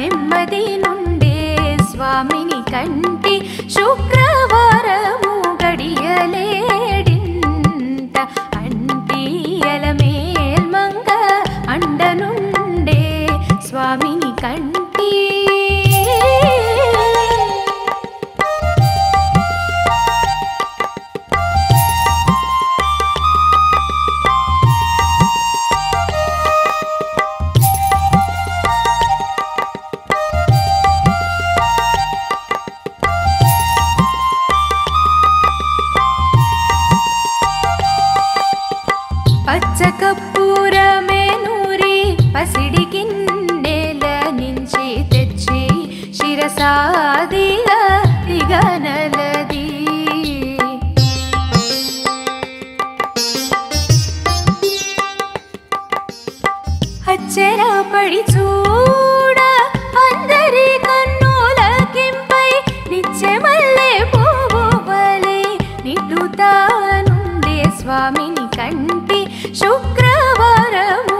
నెమ్మది నుండే స్వామిని కంటి శుక్రవారము గడియలేడింత అంటియల మేల్మంగ అండనుండే స్వామిని కంటి పచ్చకప్పూరమే నూరి పసిడి గిన్నెల నుంచి తెచ్చి శిరసాదిగా దిగనలది అచ్చరా పడి చూడ అందరి కన్నులకింపై నిత్యమల్లె పువ్వు వలె నిట్టుతానుండే స్వామిని కంటి శుక్రవారము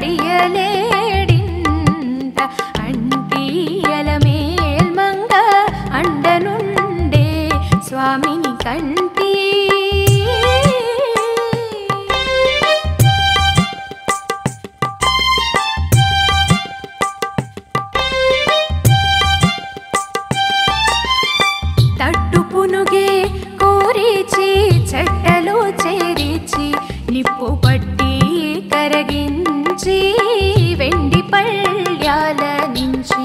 గడియలేడింత అంటియల మేల్మంగ అండనుండే స్వామిని కంటి తట్టు పునుగే కోరిచి చెట్టలో చేరిచి నిప్పు పట్టి కరగించి వెండి పళ్ళ్యాల నుంచి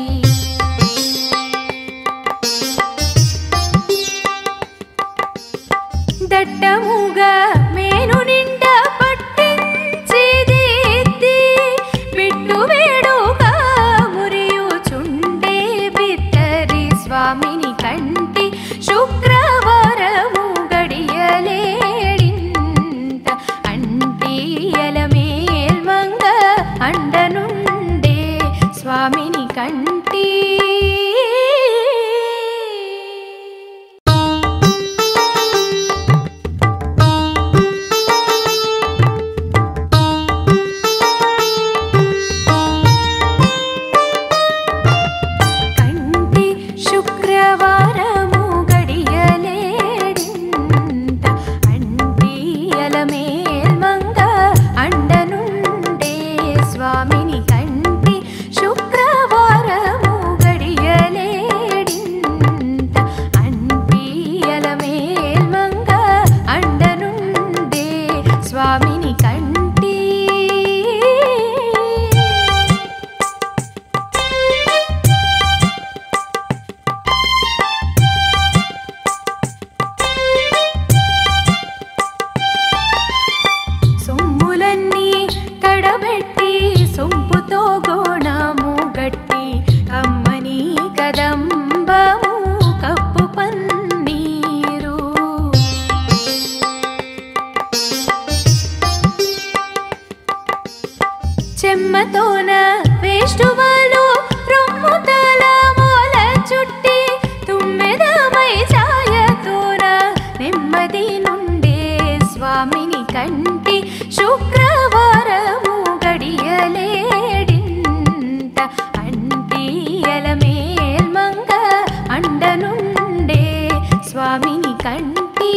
దట్టముగా మేను నిండా పట్టించి దిద్ది బిట్టు వేడుగా మురియుచుండే బిత్తరి స్వామిని కంటి శుక్రవారము గడియలేడింత అంటియల మేల్మంగ అండనుండే స్వామిని కంటి కంటి శుక్రవారము గడియలేడింత అంటియల మేల్మంగ అండనుండే స్వామిని కంటి శుక్రవారము గడియలేడింత అంటియల మేల్మంగ అండనుండే స్వామిని కంటి సొమ్ములన్నీ కడబెట్టి సొంపుతో గోణము గట్టి కమ్మని కదంబము కప్పు పన్నీరు చెమ్మతోన వేష్టువలు రొమ్ముతల మూల చుట్టి తుమ్మెదమై ఛాయతోన నెమ్మది నుండే స్వామిని కంటి శుక్రవారము గడియలేడింత అంటియల మేల్మంగ అండనుండే స్వామిని కంటి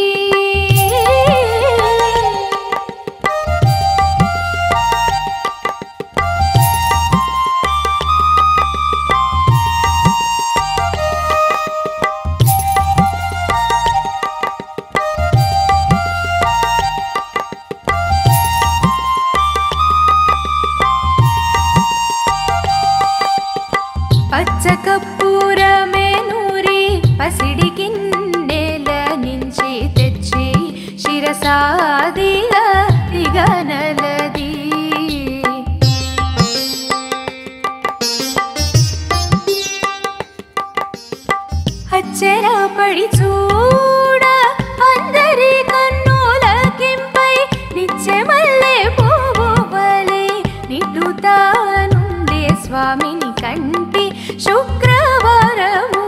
పచ్చకప్పూరమే నూరి పసిడి గిన్నెల నుంచి తెచ్చి శిరసాదిగా దిగనలది అచ్చరా పడి చూడ అందరి కన్నులకింపై నిత్యమల్లె పువ్వు వలె నిట్టుతానుండే స్వామిని కంటి శుక్రవారము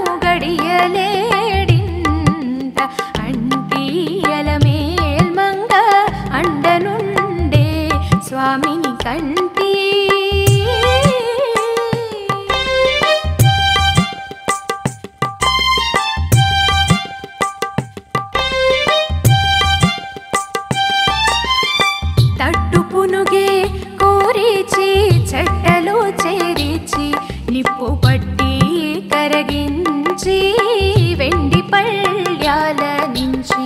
గడియలేడింత అంటియల మేల్మంగ అండనుండే స్వామిని కంటి కరగించి వెండి పళ్ళ్యాల నుంచి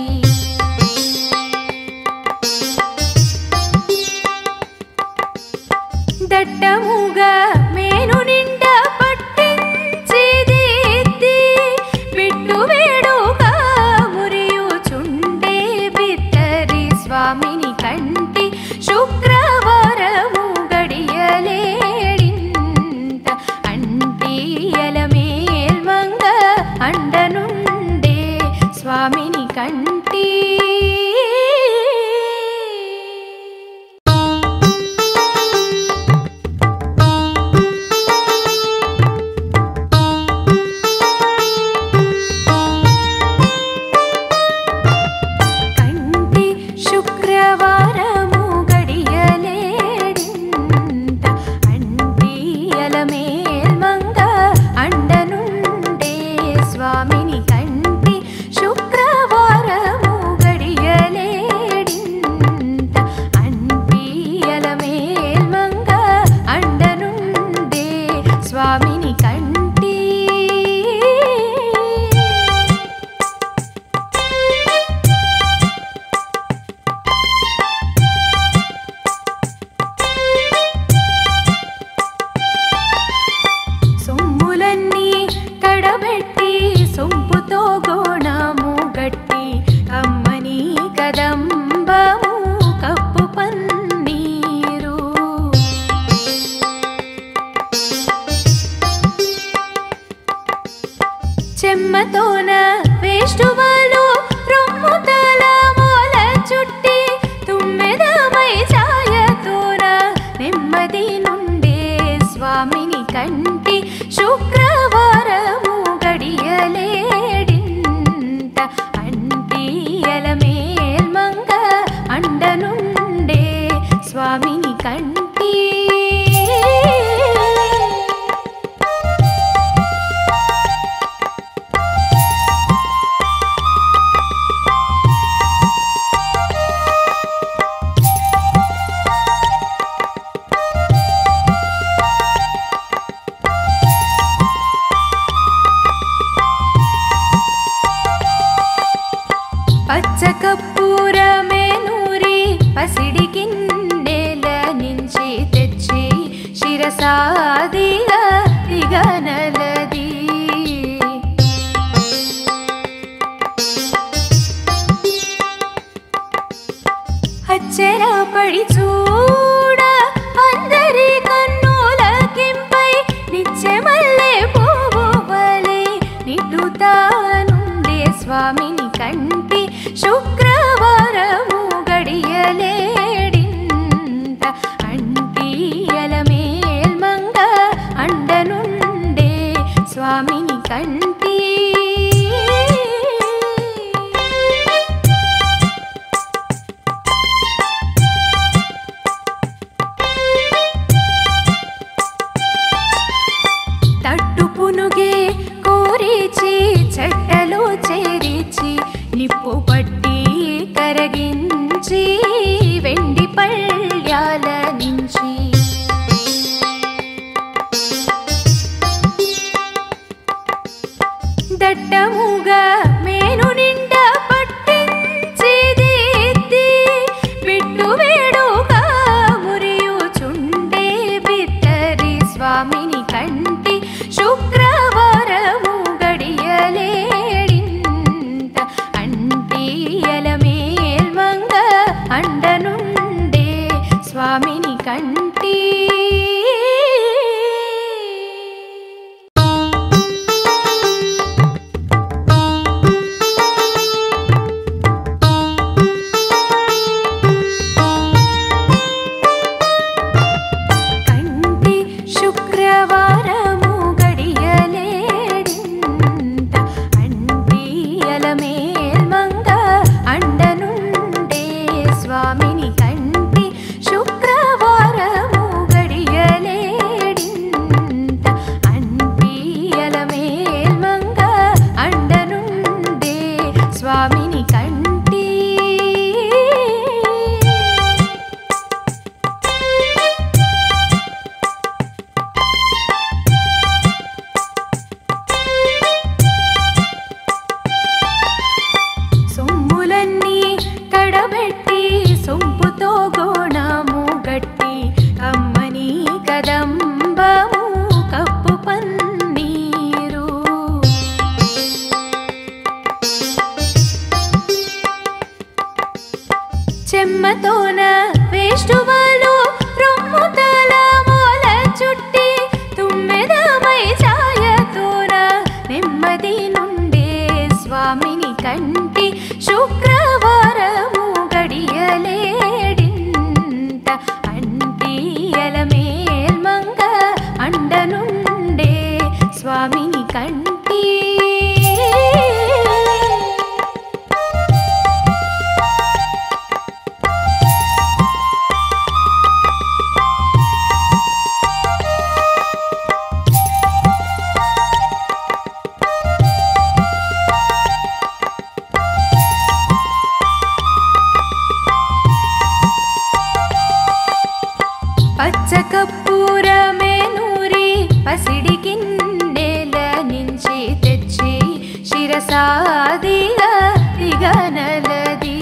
దట్టముగా మేను నిండా పట్టించేది బిట్టు వేడుగా మురియుచుండే బిత్తరి స్వామిని కంటి శుక్రవారము గడియలేడింత అంటియల మేల్మంగ అండనుండే స్వామిని కంటి స్వామిని కంటి సొమ్ములన్నీ కడబెట్టి సొంపుతో గోణము గట్టి కమ్మని కదంబము కప్పు పన్నీరు చెమ్మతోన వేష్టువలు రొమ్ముతల మూల చుట్టి తుమ్మెదమై ఛాయతోన నెమ్మది నుండే స్వామిని కంటి శుక్రవారము గడియలేడింత అంటియల మేల్మంగ అండనుండే స్వామిని కంటి పచ్చ కప్పూరమే నూరి పసిడి గిన్నెల నుంచి తెచ్చి శిరసాదిగా దిగనలది అచ్చరా పడి చూడ అందరి కన్నులకింపై నిచ్చెమల్లె పువ్వు వలె నిట్టుతానుండే స్వామిని కంటి శుక్రవారము గడియలేడింత అంటియల మేల్మంగ అండనుండే స్వామిని కంటి తట్టు పునుగే కోరిచి చెట్టలో చేరిచి నిప్పు పట్టి కరగించి వెండి పళ్ళ్యాల నుంచి దట్టముగా మేను నిండా పట్టించేది బిట్టు వేడుగా మురియుచుండే బిత్తరి స్వామిని కంటి శుక్రవారము గడియలేడింత అంటియల మేల్మంగ అండనుండే స్వామిని కంటి స్వామిని కంటి పచ్చ కర్పూరమే నూరి పసిడి గిన్నెల నుంచి తెచ్చి శిరసాదిగా దిగనలది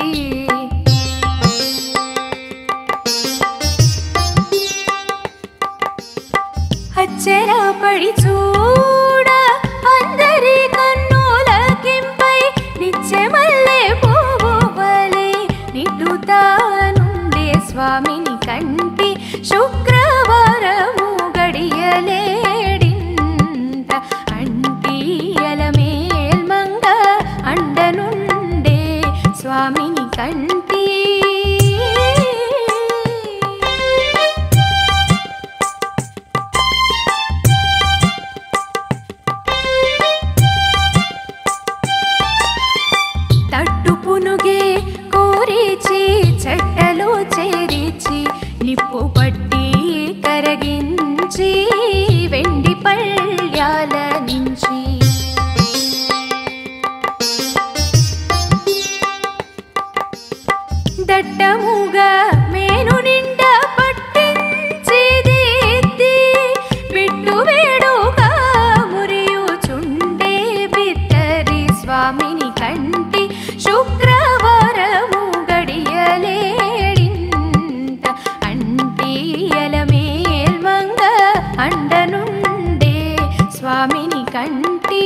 అచ్చరా పడి చూడ అందరి కన్నులకింపై నిత్యమల్లె పువ్వు వలె నిట్టుతానుండే స్వామిని కంటి శుక్రవారము గడియలేడింత అంటియల మేల్మంగ అండనుండే స్వామిని కంటి తట్టు పునుగే కోరిచి చెట్టలో చేరిచి నిప్పు పట్టి కరగించి వెండి పళ్ళ్యాల నుంచి దట్టముగా మేను నిండా పట్టించి దిద్ది బిట్టు వేడుగా మురియుచుండే బిత్తరి స్వామిని కంటి శుక్రవారము గడియలేడింత అంటియల మేల్మంగ అండనుండే స్వామిని కంటి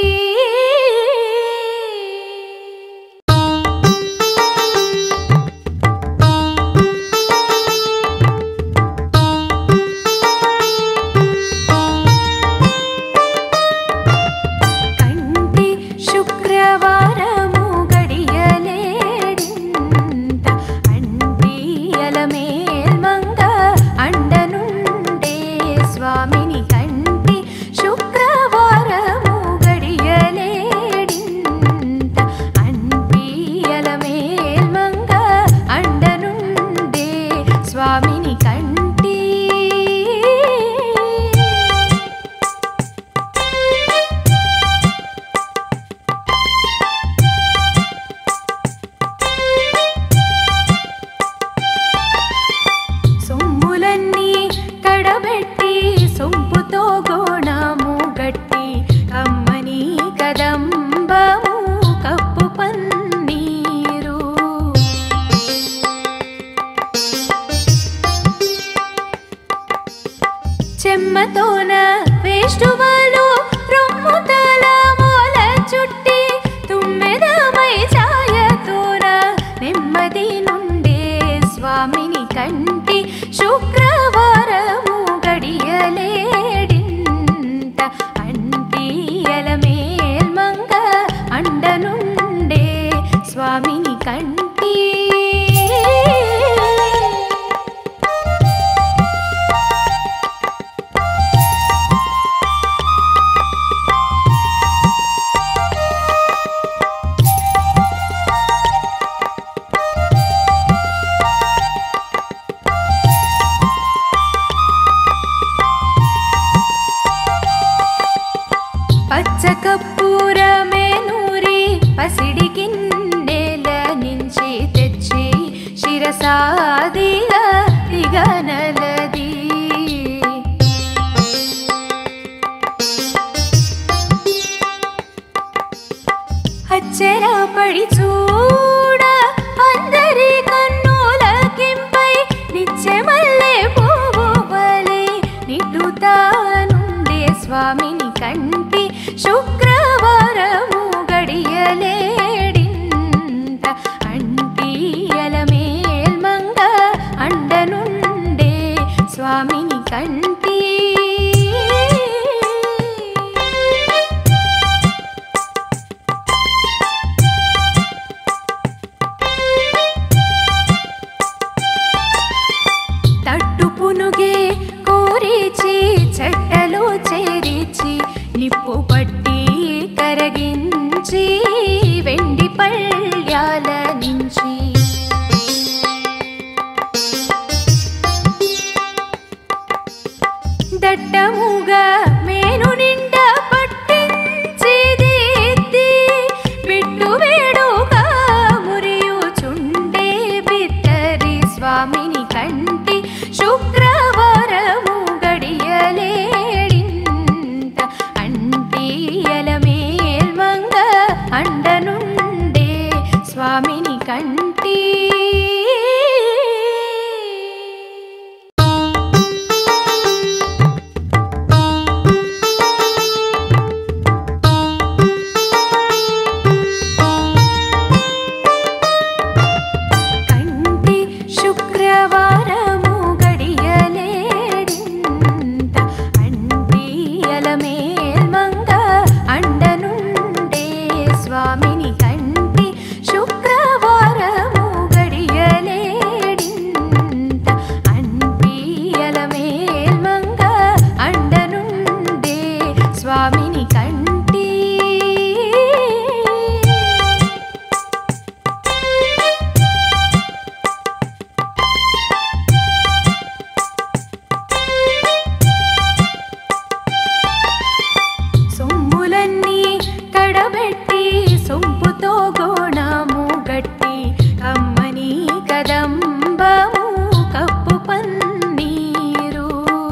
కంటి శుక్రవారము గడియలేడింత అంటియల మేల్మంగ అండనుండే స్వామిని కంటి శుక్రవారము గడియలేడింత అంటియల మేల్మంగ అండనుండే స్వామిని కంటి సొమ్ములన్నీ కడబెట్టి సొంపుతో గోణము గట్టి కమ్మని కదంబము కప్పు పన్నీరు చెమ్మతోన వేష్టువలు రొమ్ముతల మూల చుట్టి తుమ్మెదమై ఛాయతోన నెమ్మది నుండే స్వామిని కంటి శుక్రవారము గడియలేడింత అంటియల మేల్మంగ అండనుండే స్వామిని కంటి పచ్చ కర్పూరమే నూరి పసిడి గిన్నెల నుంచి తెచ్చి శిరసాదిగా దిగనలది అచ్చరా పడి చూడ అందరి కన్నులకింపై నిత్యమల్లె పువ్వు వలె నిట్టుతానుండే స్వామిని కంటి శుక్రవారము గడియలేడింత అంటియల మేల్మంగ అండనుండే స్వామిని కంటి తట్టు పునుగే కోరిచి చెట్టలో చేరిచి నిప్పు పట్టి కరగించి వెండి పళ్ళ్యాల నుంచి దట్టముగా మేను నిండా పట్టించేది బిట్టు వేడుగా మురియుచుండే బిత్తరి స్వామిని కంటి శుక్రవారము గడియలేడింత అంటియల మేల్మంగ అండనుండే స్వామిని కంటి స్వామిని కంటి సొమ్ములన్నీ కడబెట్టి సొంపుతో గోణము గట్టి కమ్మని కదంబము కప్పు పన్నీరు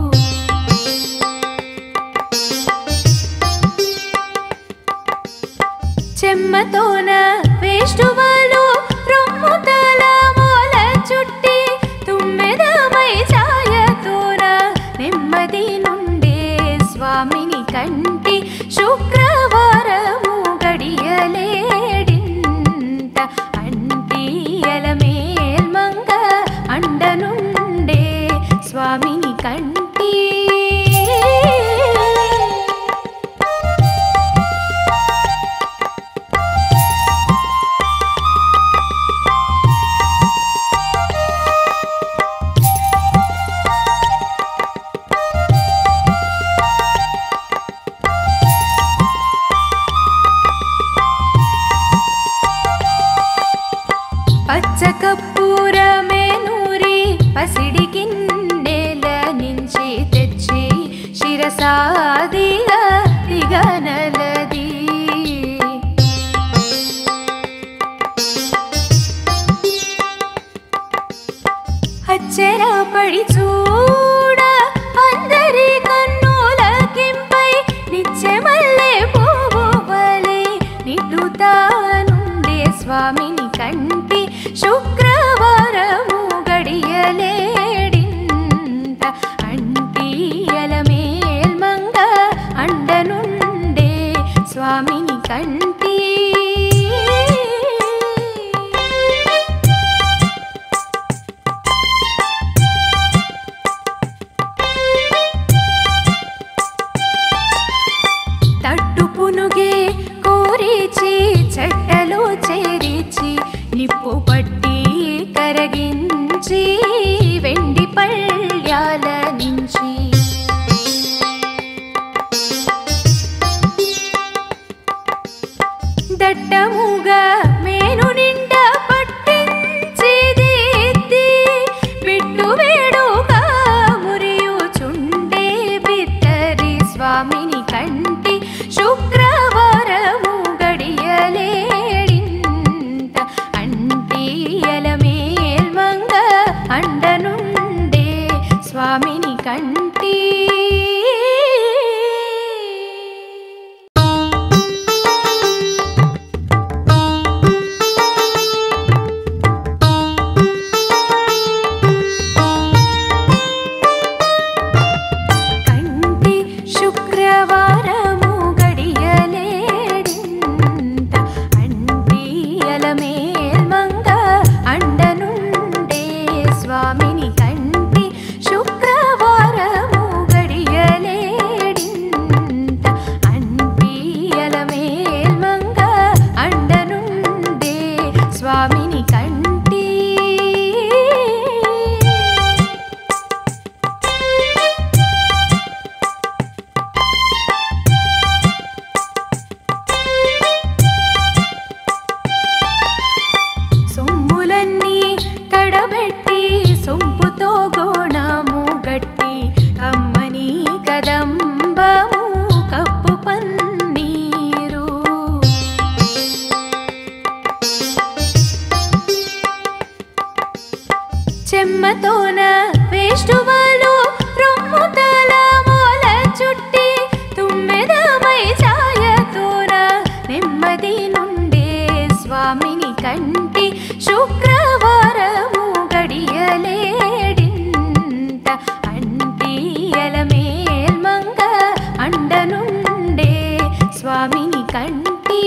చెమ్మతోన వేష్టువలు రొమ్ముతల మూల చుట్టి తుమ్మెదమై ఛాయతోన నెమ్మది నుండే స్వామిని కంటి శుక్రవారము గడియలేడింత అంటియల మేల్మంగ అండనుండే స్వామిని కంటి పచ్చ కర్పూరమే నూరి పసిడి గిన్నెల నుంచి తెచ్చి శిరసాదిగా దిగనలది అచ్చర పడి చూడ అందరి కన్నులకింపై నిచ్చెమల్లె పువ్వు వలె నిట్టుతానుండే స్వామిని కంటి శుక్రవారము గడియలేడింత అంటియల మేల్మంగ అండనుండే స్వామిని కంటి తట్టు పునుగే కోరిచి చెట్టలో చేరిచి నిప్పు పట్టి కరగించి వెండి పళ్ళ్యాల నుంచి దట్టముగా మేను నిండా పట్టించేది బిట్టు వేడుగా మురియుచుండే బిత్తరి స్వామిని కంటి శుక్రవారము గడియలేడింత అంటియల మేల్మంగ అండనుండే స్వామిని కంటి కంటి శుక్రవారము గడియ చెమ్మతోన వేష్టువలు రొమ్ముతల మూల చుట్టి తుమ్మెదమై ఛాయతోన నెమ్మది నుండే స్వామిని కంటి శుక్రవారము గడియలేడింత అంటియల మేల్మంగ అండనుండే స్వామిని కంటి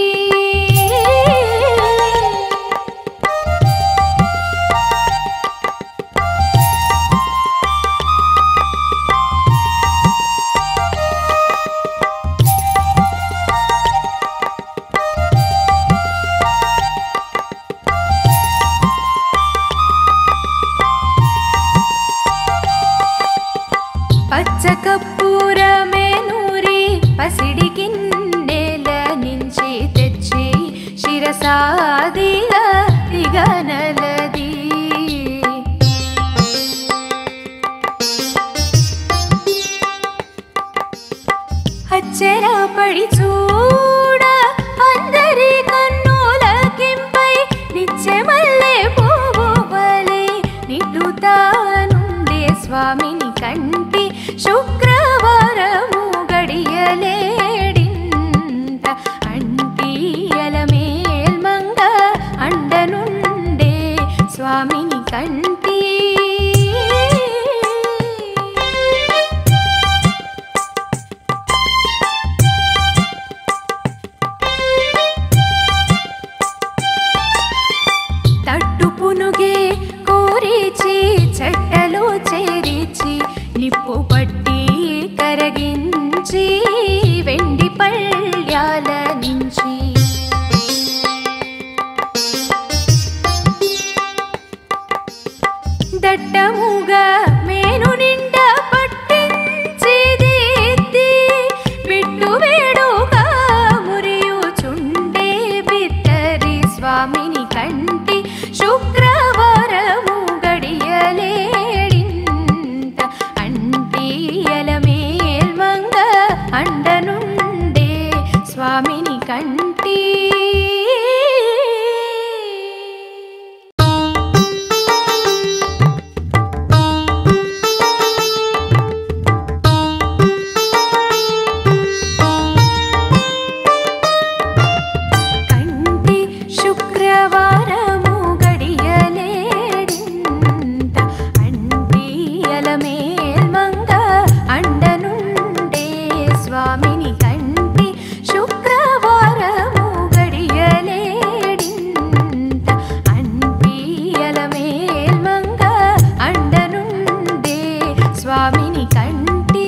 పచ్చకప్పూరమే నూరి పసిడి గిన్నెల నుంచి తెచ్చి శిరసాదిగా దిగనలది అచ్చరపడి చూడ అందరి కన్నులకింపై నిచ్చెమల్లె పువ్వు వలె నిట్టుతానుండే స్వామిని కంటి శుక్రవారము గడియలేడింత అంటియల మేల్మంగ అండనుండే స్వామిని కంటి తట్టు పునుగే కోరిచి చెట్టలో చేరిచి నిప్పు పట్టి కరగించి వెండి పళ్ళ్యాల నుంచి దట్టముగా మేను నిండా పట్టించి దిద్ది బిట్టు వేడుగా మురియుచుండే బిత్తరి స్వామిని కంటి శుక్రవారము గడియలేడింత అంటియల మేల్మంగ అండనుండే స్వామిని కంటి కంటి శుక్రవారము గడియలేడింత అంటియల మేల్మంగ అండనుండే స్వామిని కంటి శుక్రవారము గడియలేడింత అంటియల మేల్మంగ అండనుండే స్వామిని కంటి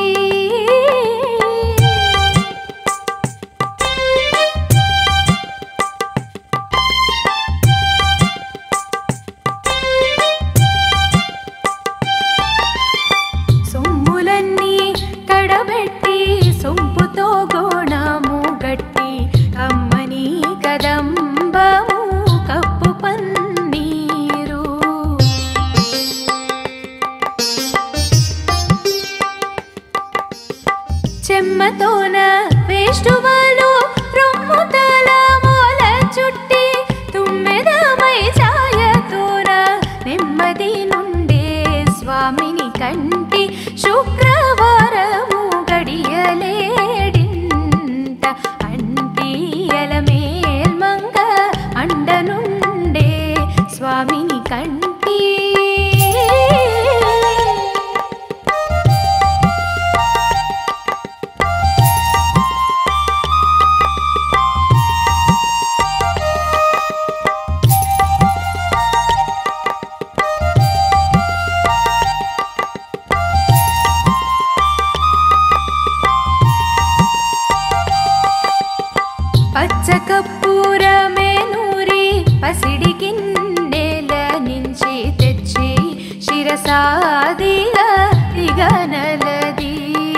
సొమ్ములన్నీ కడబెట్టి సొంపుతో గోణము గట్టి కమ్మని కదంబము కప్పు పన్నీరు చెమ్మతోన వేష్టువలు రొమ్ముతల మూల చుట్టి తుమ్మెదమై ఛాయతోన నెమ్మది నుండే స్వామిని కంటి శుక్రవారము గడియలేడింత అంటియల మేల్మంగ అండనుండే స్వామిని కంటి పచ్చకప్పూరమే నూరి పసిడి గిన్నెల నుంచి తెచ్చి శిరసాదిగా దిగనలది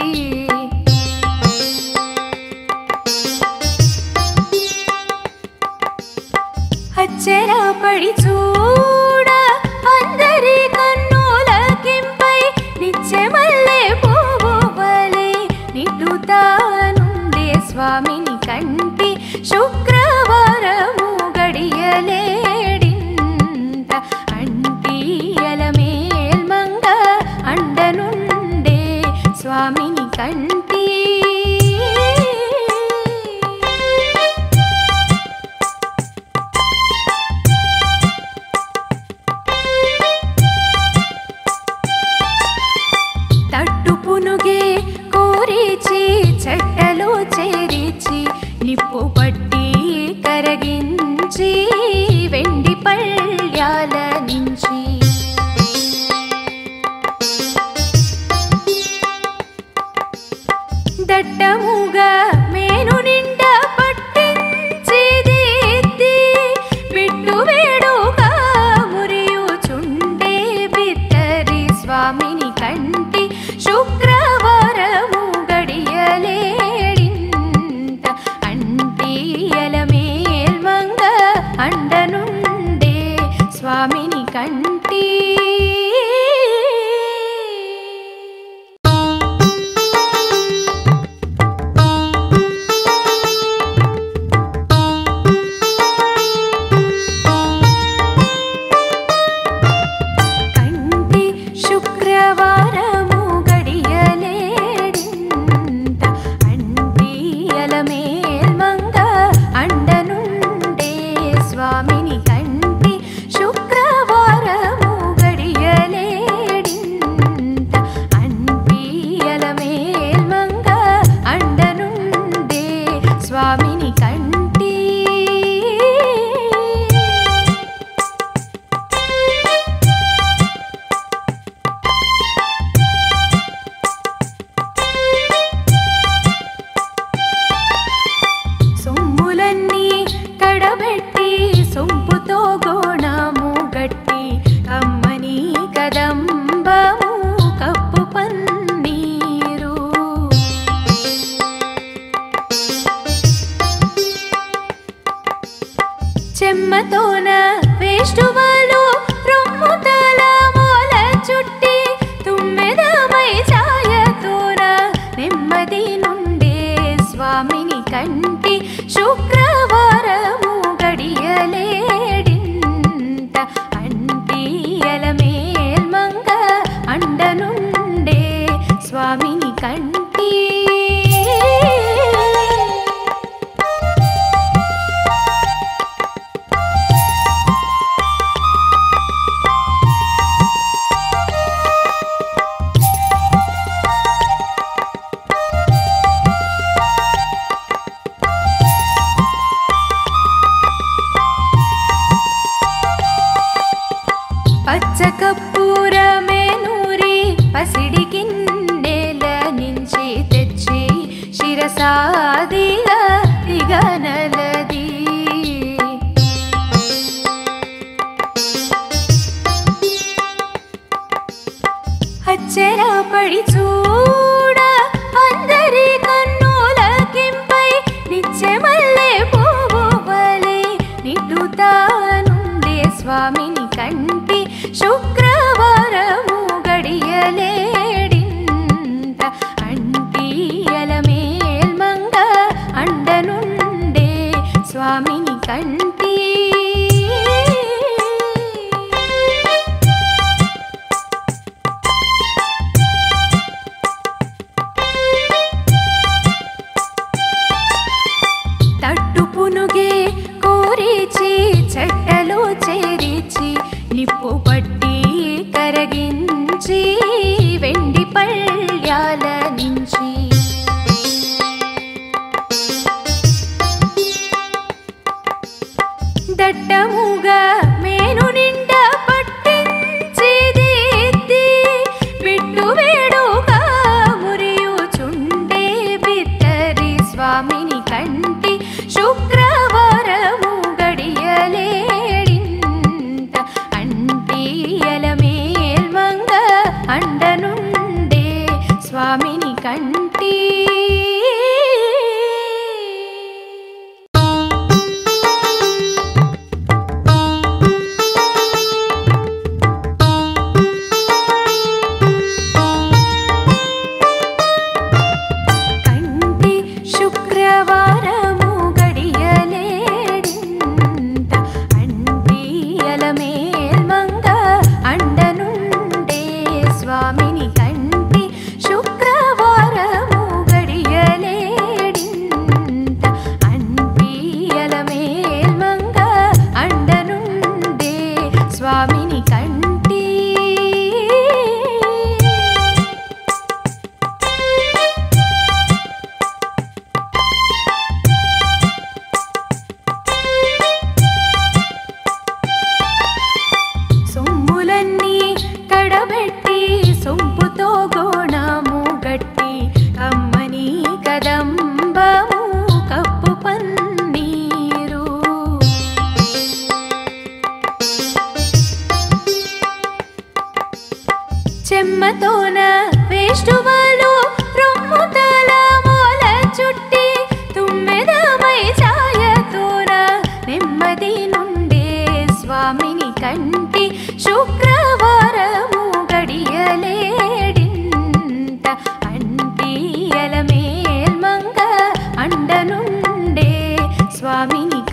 అచ్చరపడి చూడ అందరి కన్నులకింపై నిచ్చెమల్లె పువ్వు వలె నిట్టుతానుండే స్వామిని కంటి శుక్రవారము గడియలేడింత అంటియల మేల్మంగ కంటి తట్టు పునుగే కోరిచి చెట్టలో చేరిచి నిప్పు పట్టి కరగించి వెండి పళ్ళ్యాల నుంచి దట్టముగా మేను నిండా పట్టించి దీత్తి బిట్టు వేడుగా మురియుచుండే బిత్తరి స్వామిని కంటి శుక్రవారము గడియలేడింత అంటియల మేల్మంగ అండనుండే స్వామిని కంటి శుక్రవారము గడియలేడింత అంటియల మేల్మంగ అండనుండే స్వామిని కంటి శుక్రవారము గడియలేడింత అంటియల మేల్మంగ అండనుండే స్వామిని కంటి సొమ్ములన్నీ కడబెట్టి సొంపుతో గోణము గట్టి కమ్మని కదంబము కప్పు పన్నీరు చెమ్మతోన వేష్టువలు రొమ్ముతల మూల చుట్టి తుమ్మెదమై ఛాయతోన నెమ్మది నుండే స్వామిని కంటి శుక్రవారము గడియలేడింత అంటియల మేల్మంగ అండనుండే స్వామిని కంటి పచ్చ కర్పూరమే నూరి పసిడి గిన్నెల నుంచి తెచ్చి శిరసాదిగా దిగనలది అచ్చర పడి చూడ అందరి కన్నులకింపై నిచ్చెమల్లె పువ్వు వలె నిండుతానుండే స్వామిని కంటి శుక్రవారము గడియలేడింత అంటియల మేల్మంగ అండనుండే స్వామిని కంటి తట్టు పునుగే కోరిచి చెట్టలో చేరిచి నిప్పు పట్టి కరగించి వెండి పళ్ళ్యాల నుంచి దట్టముగా మేను నిండా పట్టించి దీత్తి బిట్టు వేడుగా మురియుచుండే బిత్తరి స్వామిని కంటి శుక్రవారము గడియలేడింత అంటియల మేల్మంగ అండనుండే స్వామిని కంటి కంటి శుక్రవారము గడియ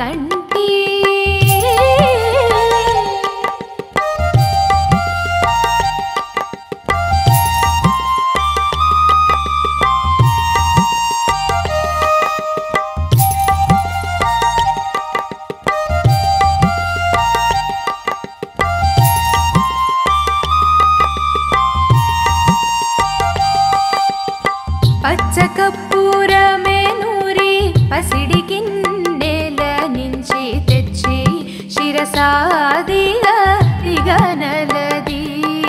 కంటి పచ్చ కర్పూరమే నూరి పసిడి గిన్నెల నుంచి తెచ్చి శిరసాదిగా దిగనలది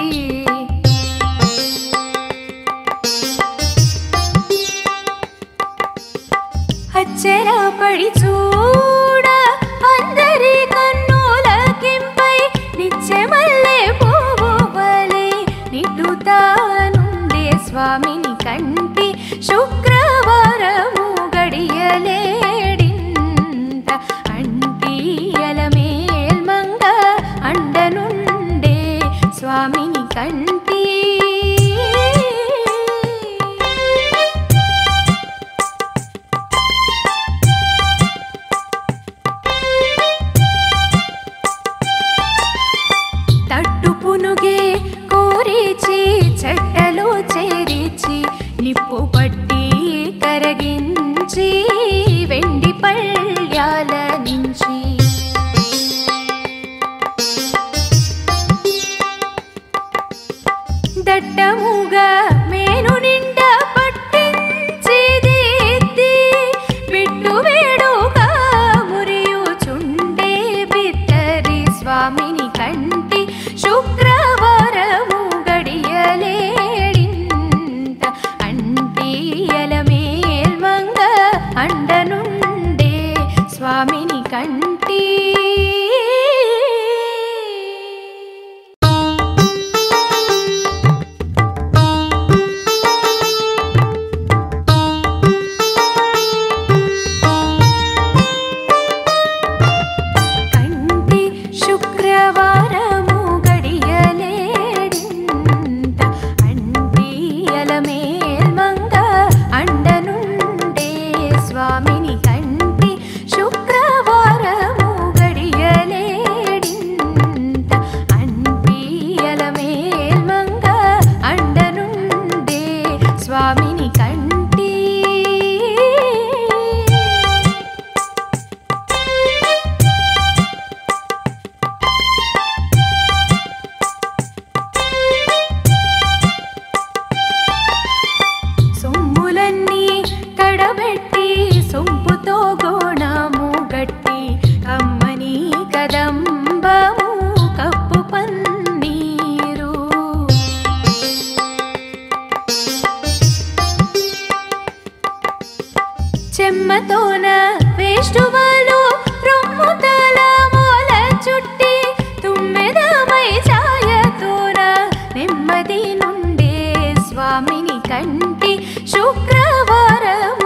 అచ్చర పడి చూడ అందరి కన్నులకింపై నిత్యమల్లె పువ్వు వలె నిండుతానుండే స్వామిని కంటి శుక్రవారము గడియలేడింత అంటియల మేల్మంగ అండనుండే స్వామిని కంటి తట్టు పునుగే కోరిచి చెట్టలో చేరిచి నిప్పు పట్టి కరగించి వెండి పళ్ళ్యాల నుంచి దట్టముగా మేను నిండా పట్టించి దిద్ది బిట్టు వేడుగా మురియుచుండే బిత్తరి స్వామిని కంటి శుక్రవారము గడియలేడింత అంటియల మేల్మంగ అండనుండే స్వామిని కంటి కంటి శుక్రవారము గడియలేడింత అంటియల మేల్మంగ అండనుండే స్వామిని కంటి శుక్రవారము గడియలేడింత అంటియల మేల్మంగ అండనుండే స్వామిని కంటి సొమ్ములన్నీ కడబెట్టి సొంపుతో గోణము గట్టి కమ్మని కదంబము కప్పు పన్నీరు చెమ్మతోన వేష్టువలు రొమ్ముతల మూల చుట్టి తుమ్మెదమై ఛాయతోన నెమ్మది నుండే స్వామిని కంటి శుక్రవారము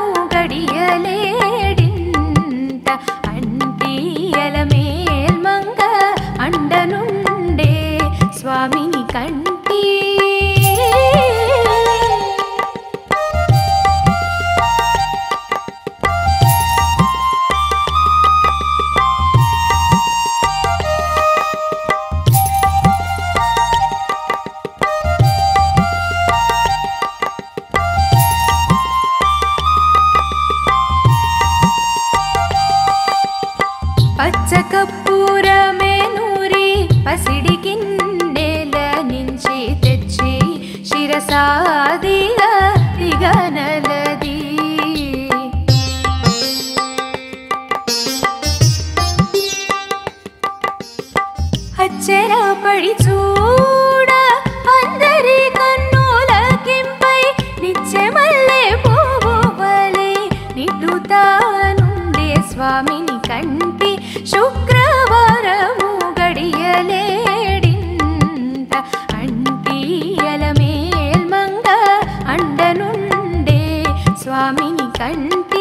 గడియలేడింత అంటియల మేల్మంగ అండనుండే స్వామిని కంటి పచ్చ కర్పూరమే నూరి పసిడి గిన్నెల నుంచి తెచ్చి శిరసాదిగా దిగనలది అచ్చర పడి చూడ అందరి కన్నులకింపై నిత్యమల్లె పువ్వు వలె నిండుతానుండే స్వామిని కంటి శుక్రవారము గడియలేడింత అంటియల మేల్మంగ అండనుండే స్వామిని కంటి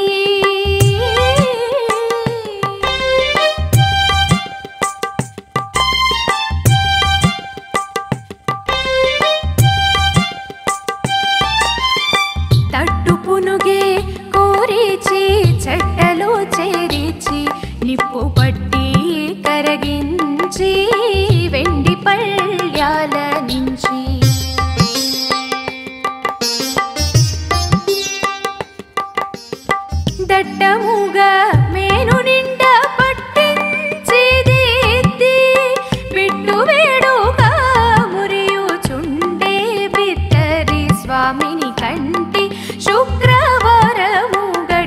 తట్టు పునుగే కోరిచి చెట్టలో చేరిచి నిప్పు దట్టముగ మేను నిండ పట్టించిది బిట్టు వేడుగా మురియుచుండే బిత్తరి స్వామిని కంటి శుక్రవారము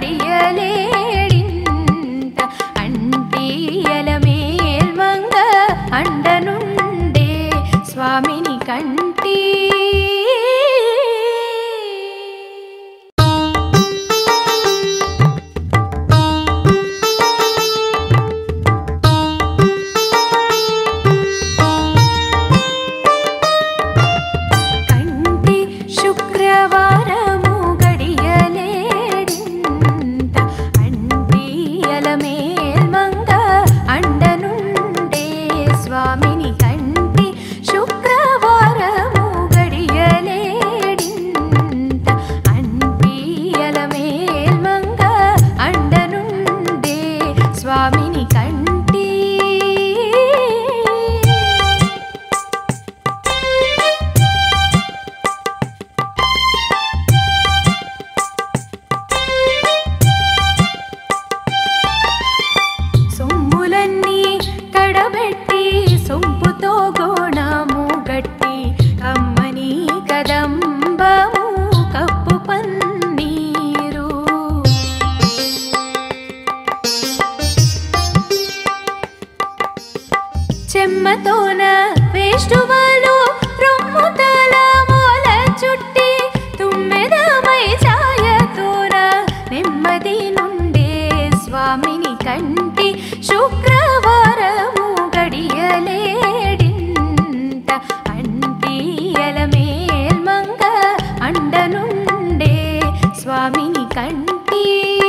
గడియలేడింత అంటియల మేల్మంగ అండనుండే స్వామిని కంటి స్వామిని కంటి సొమ్ములన్నీ కడబెట్టి సొంపుతో గోణము గట్టి కమ్మని కదంబము కప్పు పన్నీరు చెమ్మతోన వేష్టువలు రొమ్ముతల మూల చుట్టి తుమ్మెదమై ఛాయతోన నెమ్మది నుండే స్వామిని కంటి శుక్రవారము గడియలేడింత అంటియల మేల్మంగ అండనుండే స్వామిని కంటి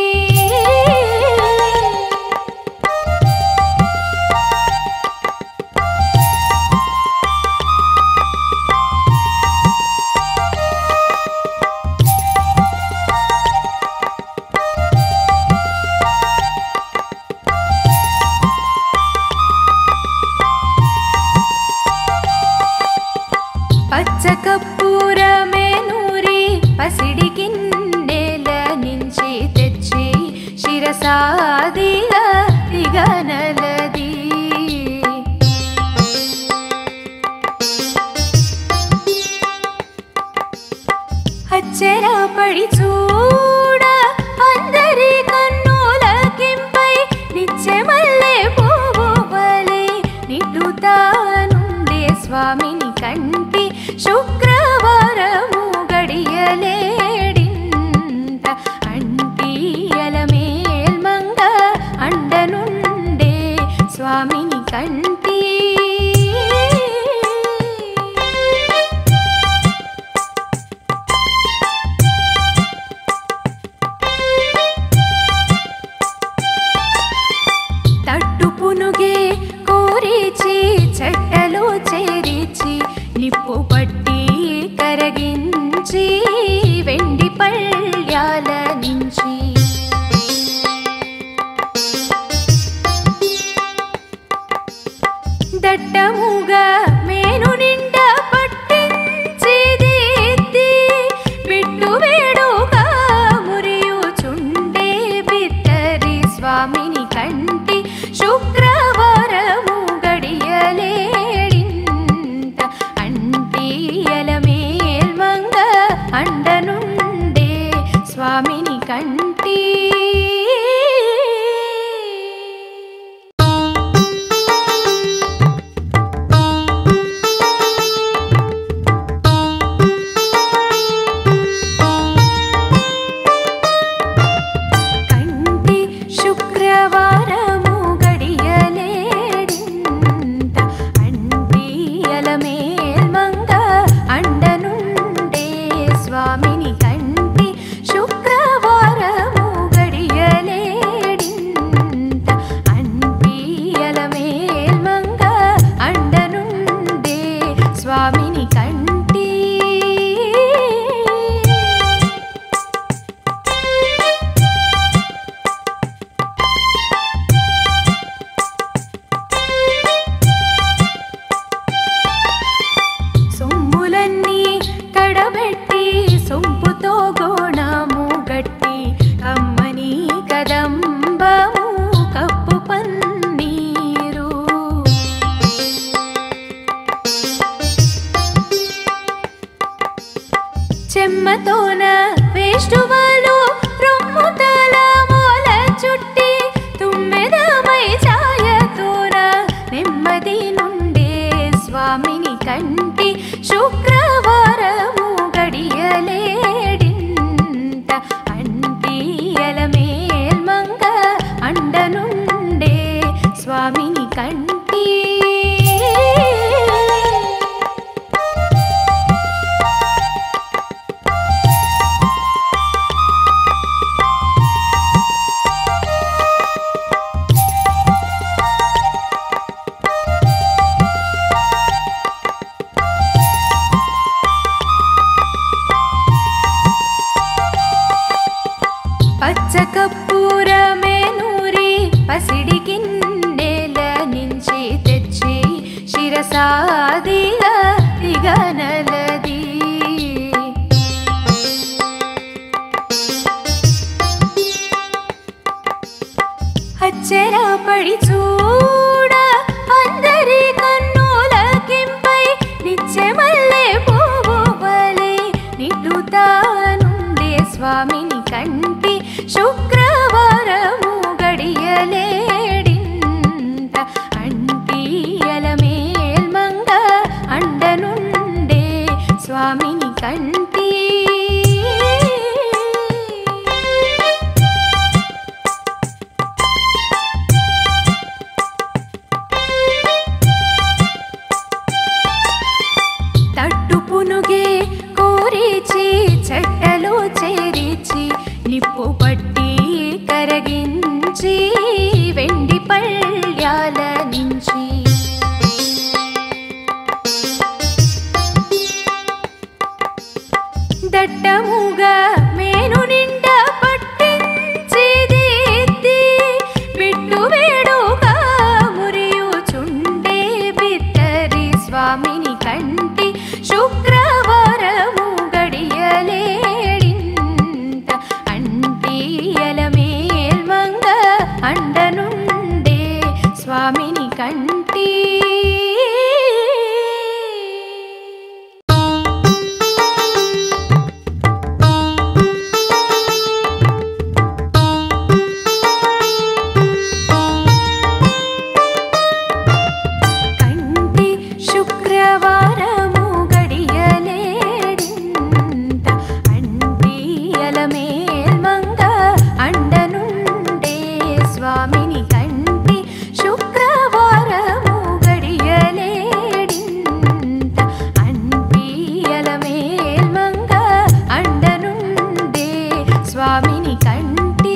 పచ్చకప్పూరమే నూరి పసిడి గిన్నెల నుంచి తెచ్చి శిరసాదిగా దిగనలది అచ్చర పడి చూడ అందరి కన్నులకింపై నిచ్చెమల్లె పువ్వు వలె నిండుతానుండే స్వామిని కంటి శుక్రవారము గడియలేడింత అంటియల మేల్మంగ అండనుండే స్వామిని కంటి తట్టు పునుగే కోరిచి చెట్టలో చేరిచి నిప్పు పట్టి కరగించి వెండి పళ్ళ్యాల నుంచి దట్టముగా మేను నిండ పట్టించిది బిట్టు వేడుగా మురియుచుండే బిత్తరి స్వామిని కంటి శుక్రవారము గడియలేడింత అంటియల మేల్మంగ అండనుండే స్వామిని కంటి కంటి శుక్రవారము కంటి పచ్చకర్పూరమే నూరి పసిడి గిన్నెల నుంచి తెచ్చి శిరసాదిగా దిగనలది అచ్చరపడి చూడ అందరి కన్నులకింపై నిచ్చెమల్లె పువ్వు వలె నిట్టుతానుండే స్వామిని కంటి శుక్రవారము గడియలేడింత అంటియల మేల్మంగ అండనుండే స్వామిని కంటి తట్టు పునుగే కోరిచి చెట్టలో చేరిచి నిప్పు పట్టి కరగించి వెండి పళ్ళ్యాల నుంచి దట్టముగా మేను నిండా పట్టించి దిద్ది బిట్టు వేడుగా మురియుచుండే బిత్తరి స్వామిని కంటి శుక్రవారము గడియలేడింత అంటియల మేల్మంగ అండనుండే స్వామిని కంటి శుక్రవారము గడియలేడింత అంటియల మేల్మంగ అండనుండే స్వామిని కంటి శుక్రవారము గడియలేడింత అంటియల మేల్మంగ అండనుండే స్వామిని కంటి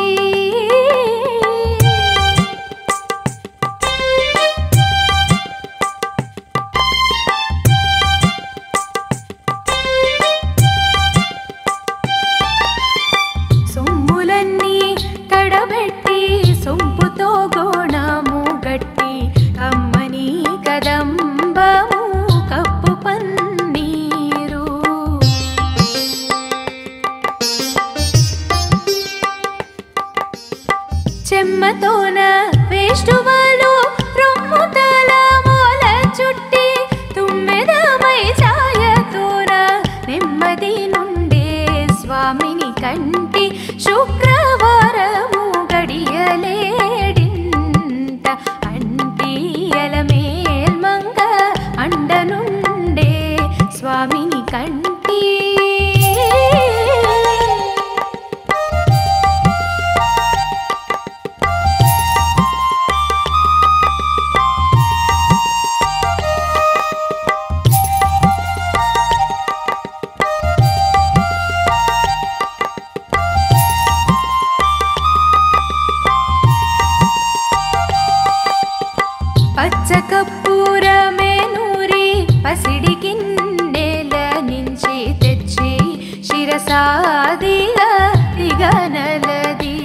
సొమ్ములన్నీ కడబెట్టి సొంపుతో గోణము గట్టి అమ్మని కదంబము కప్పు పన్నీరు చెమ్మతోన వేష్టువలు రొమ్ముతల మూల చుట్టి తుమ్మెదమై ఛాయతోన నెమ్మది నుండే స్వామిని కంటి శుక్రవారము గడియలేడింత అంటియల మేల్మంగ అండనుండే స్వామిని కంటి పచ్చకర్పూరమే నూరి పసిడి గిన్నెల నుంచి తెచ్చి శిరసాదిగా దిగనలది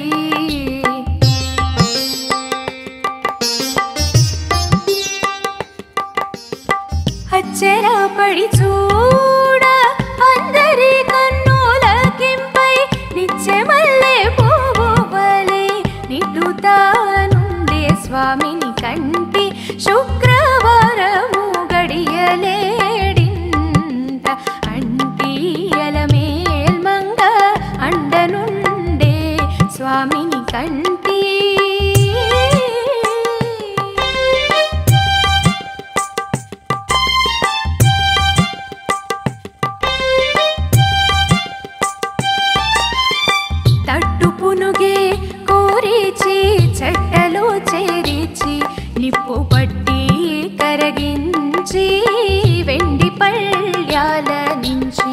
అచ్చరపడి చూడ అందరి కన్నులకింపై నిచ్చెమల్లె పువ్వు వలె నిట్టుతానుండే స్వామిని కంటి శుక్రవారము గడియలేడింత అంటియల మేల్మంగ అండనుండే స్వామిని కంటి తట్టు పునుగే కోరిచి చెట్టలో చేరిచి నిప్పు పట్టి కరగించి వెండి పళ్ళ్యాల నుంచి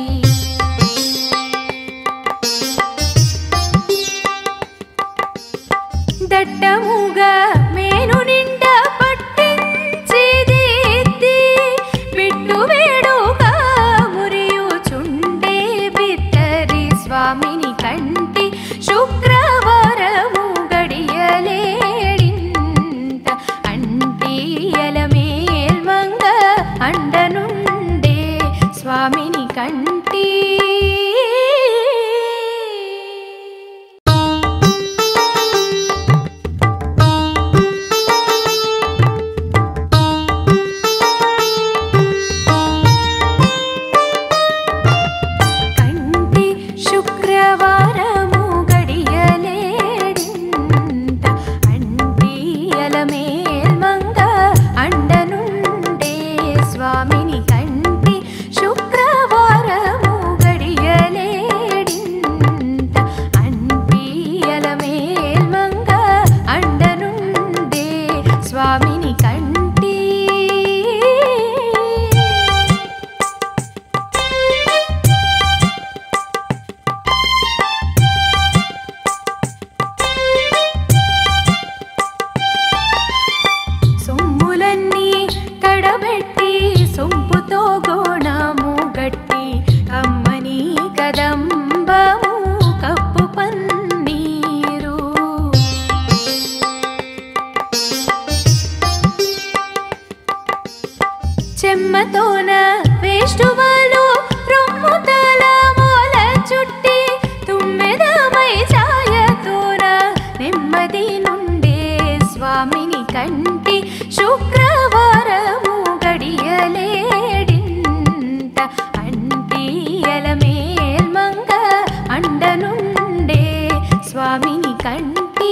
దట్టముగా మేను నిండా పట్టించి దీత్తి బిట్టు వేడుగా మురియుచుండే బిత్తరి స్వామిని కంటి శుక్రవారము గడియలేడింత అంటియల మేల్మంగ అండనుండే స్వామిని కంటి స్వామిని కంటి సొమ్ములన్నీ కడబెట్టి సొంపుతో గోణము గట్టి అమ్మని కదంబము కప్పు పన్నీరు చెమ్మతోన వేష్టువలు రొమ్ముతల మూల చుట్టి తుమ్మెదమై ఛాయతోన నెమ్మది నుండే స్వామిని కంటి శుక్రవారము గడియలేడింత అంటియల మేల్మంగ అండనుండే స్వామిని కంటి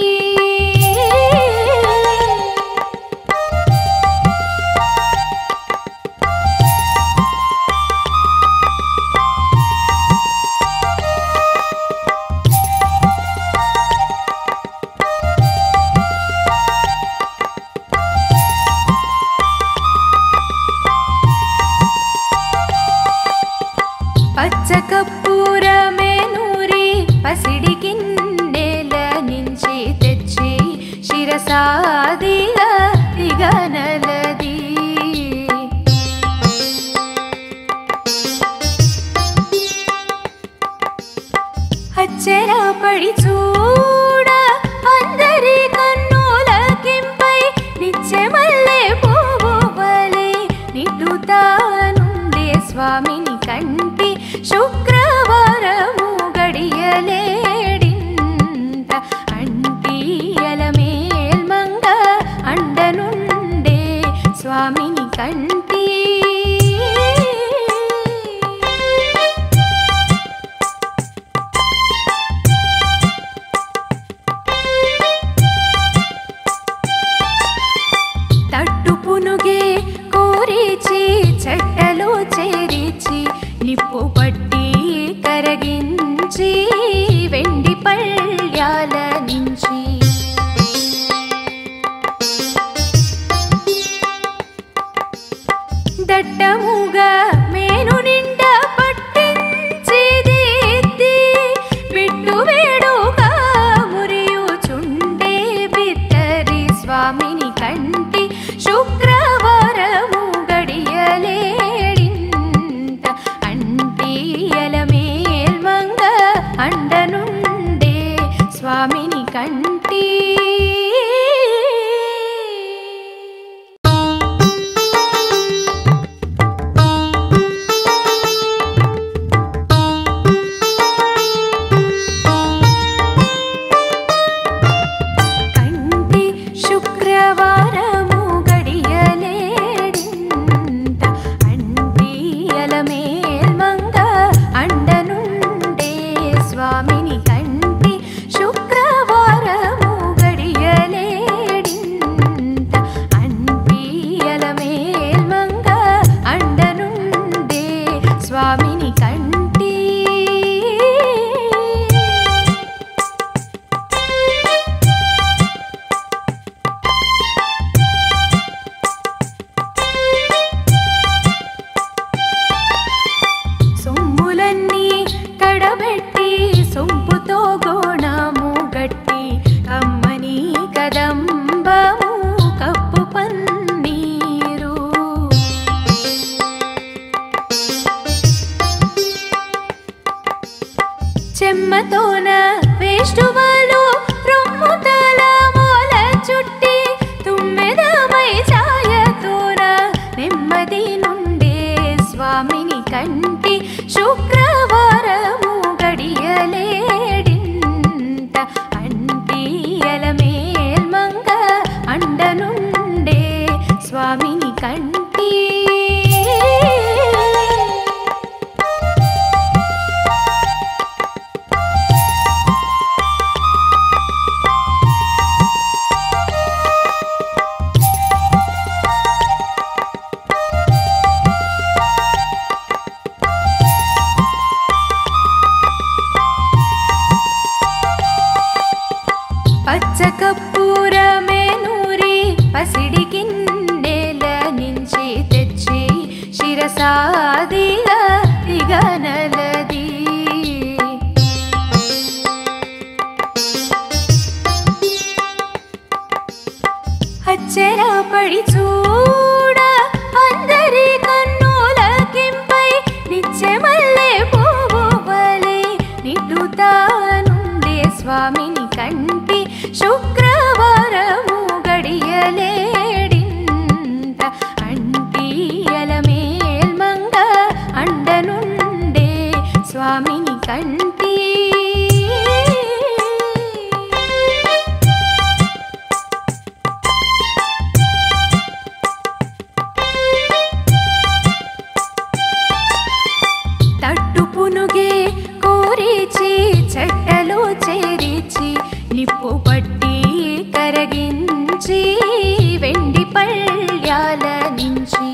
పచ్చకప్పూరమే నూరి పసిడి గిన్నెల నుంచి తెచ్చి శిరసాదిగా దిగనలది అచ్చర పడి చూడ అందరి కన్నుల కింపై నిచ్చెమల్లె పువ్వు వలె నిండుతానుండే స్వామిని కంటి శుక్రవారము గడియలేడింత అంటియల మేల్మంగ అండనుండే స్వామిని కంటి తట్టు పునుగే కోరిచి చెట్టలో చేరిచి నిప్పు పట్టి కరగించి వెండి పళ్ళ్యాల నుంచి దట్టముగా మేను నిండా పట్టించి దీత్తి బిట్టు వేడుగా మురియుచుండే బిత్తరి స్వామిని కంటి శుక్రవారము గడియలేడింత అంటియల మేల్మంగ అండనుండే స్వామిని కంటి కంటి శుక్రవారము గడియ చెమ్మతోన వేష్టువలు రొమ్ముతల మూల చుట్టి తుమ్మెదమై ఛాయతోన నెమ్మది నుండే స్వామిని కంటి శుక్రవారము గడియలేడింత అంటియల మేల్మంగ అండనుండే స్వామిని కంటి పచ్చకప్పూరమే నూరి పసిడి గిన్నెల నుంచి తెచ్చి శిరసాదిగా దిగనలది అచ్చర పడి చూడ అందరి కన్నుల కింపై నిచ్చెమల్లె పువ్వు వలె నిట్టుతానుండే స్వామిని కంటి శుక్రవారము గడియలేడింత అంటియల మేల్మంగ అండనుండే స్వామిని కంటి తట్టు పునుగే కోరిచి చెట్టలో చేరిచి నిప్పు పట్టి కరగించి వెండి పళ్ళ్యాల నుంచి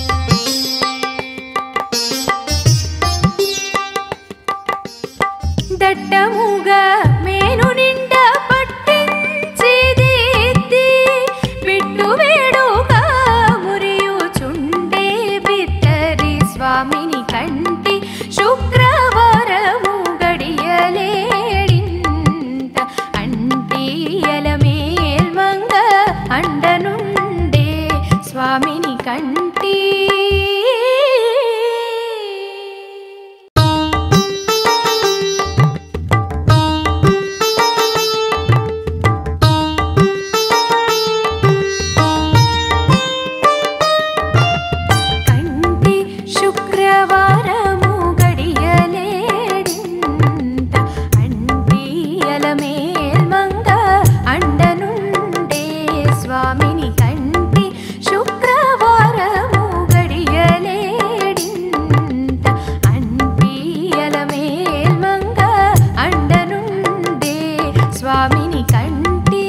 దట్టముగా మేను నిండా పట్టించి దిద్ది బిట్టు వేడుగా మురియుచుండే బిత్తరి స్వామిని కంటి శుక్రవారము గడియలేడింత అంటియల మేల్మంగ అండనుండే స్వామిని కంటి శుక్రవారము గడియలేడింత అంటియల మేల్మంగ అండనుండే స్వామిని కంటి శుక్రవారము గడియలేడింత అంటియల మేల్మంగ అండనుండే స్వామిని కంటి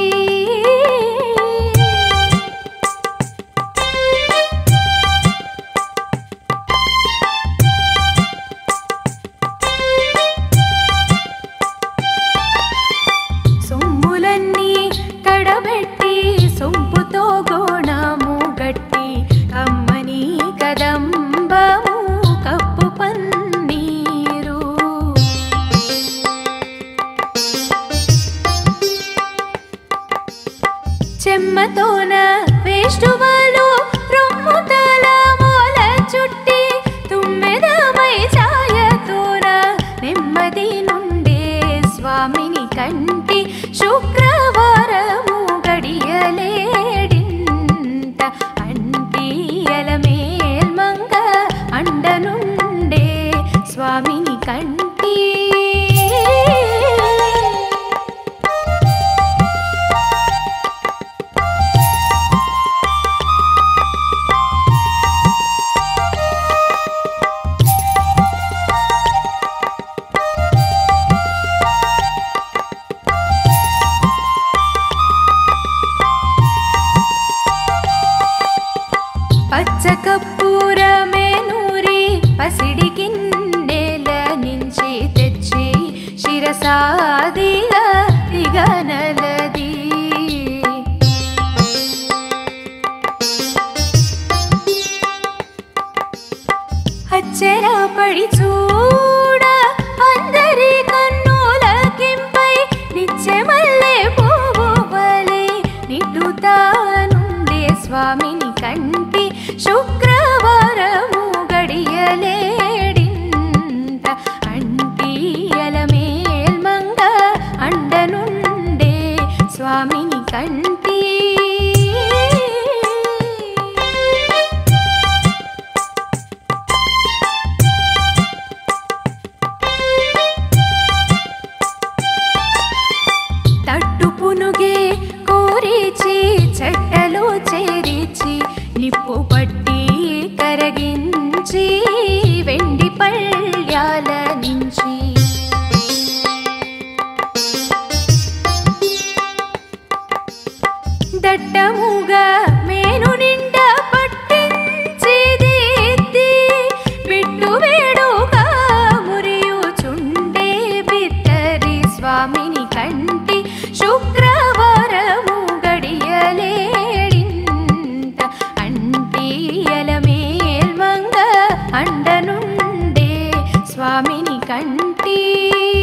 సొమ్ములన్నీ కడబెట్టి సొంపుతో గోణము గట్టి కమ్మని కదంబము కప్పు పన్నీరు చెమ్మతోన వేష్టువలు రొమ్ముతల మూల చుట్టి తుమ్మెదమై ఛాయతోన నెమ్మది నుండే స్వామిని కంటి శుక్రవారము గడియలేడింత అంటియల మేల్మంగ అండనుండే స్వామిని కంటి పచ్చకప్పూరమే నూరి పసిడి గిన్నెల నుంచి తెచ్చి శిరసాదిగా దిగనలది అచ్చర పడి చూడ అందరి కన్నుల కింపై నిచ్చెమల్లె పువ్వు వలె నిట్టుతానుండే స్వామిని కంటి శుక్రవారము గడియలేడింత అంటియల మే స్వామిని కంటి తట్టు పునుగే కోరిచి చెట్టలో చేరిచి నిప్పు పట్టి కరగించి వెండి పళ్ళ్యాల నుంచి దట్టముగా మేను నిండా పట్టించి దీత్తి బిట్టు వేడుగా మురియుచుండే బిత్తరి స్వామిని కంటి శుక్రవారము గడియలేడింత అంటియల మేల్మంగ అండనుండే స్వామిని కంటి